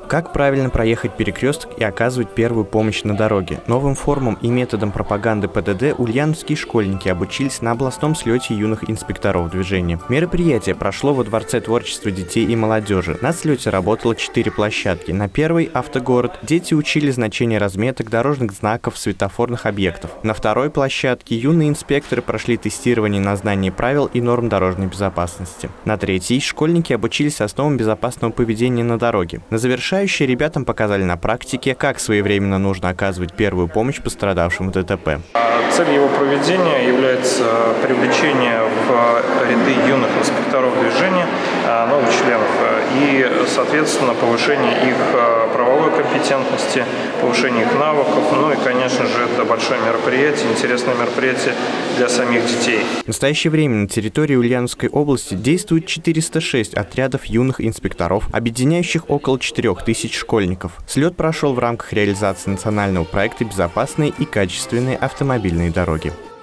Как правильно проехать перекресток и оказывать первую помощь на дороге? Новым формам и методам пропаганды ПДД ульяновские школьники обучились на областном слете юных инспекторов движения. Мероприятие прошло во Дворце творчества детей и молодежи. На слете работало 4 площадки. На первой – автогород. Дети учили значение разметок, дорожных знаков, светофорных объектов. На второй площадке юные инспекторы прошли тестирование на знание правил и норм дорожной безопасности. На третьей школьники обучились основам безопасного поведения на дороге. На завершающей ребятам показали на практике, как своевременно нужно оказывать первую помощь пострадавшим в ДТП. Цель его проведения является привлечение в ряды юных инспекторов движения новых членов и, соответственно, повышение их правовой компетентности, повышение их навыков. Ну и, конечно же, это большое мероприятие, интересное мероприятие для самих детей. В настоящее время на территории Ульяновской области действует 406 отрядов юных инспекторов, объединяющих около 4000 школьников. Слет прошел в рамках реализации национального проекта «Безопасные и качественные автомобильные дороги».